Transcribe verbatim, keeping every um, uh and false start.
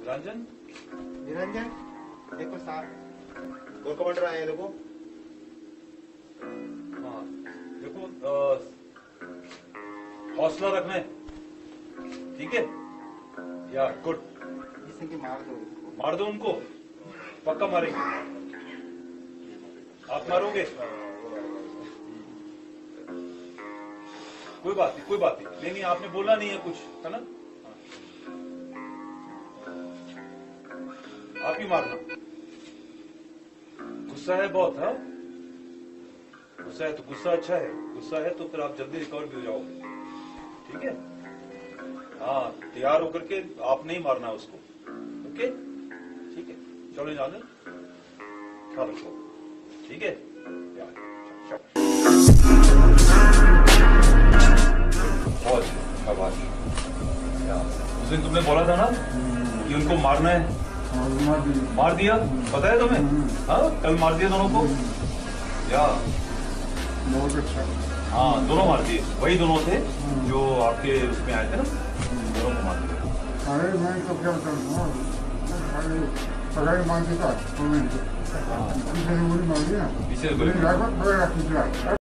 रंजन निरंजन देखो साहब, core commander आए हैं, देखो। हाँ देखो, हौसला रखना है, ठीक है? या गुड। इससे कि मार दो इसको। मार दो उनको, पक्का मारेंगे। आप मारोगे? कोई बात नहीं, कोई बात नहीं। नहीं नहीं, आपने बोला नहीं है कुछ, है ना? आप ही मारना। गुस्सा है बहुत, हाँ? गुस्सा है तो गुस्सा अच्छा है, गुस्सा है तो फिर आप जल्दी रिकवर भी हो जाओगे, ठीक है? हाँ, तैयार होकर के आप नहीं मारना उसको, ओके? ठीक है, चलो जाने, ख्याल रखो, ठीक है? बहुत शाबाश। उस दिन तुमने बोला था ना कि उनको मारना है, मार दिया, पता है तुम्हें? हाँ, कल मार दिया दोनों को, या बहुत अच्छा। हाँ, दोनों मार दिए, वही दोनों थे जो आपके उसमें आए थे ना, दोनों को मार दिया। अरे मैं तो क्या करता हूँ, पढ़ाई मान देता, तो मैं मार दिया, पीछे बड़ा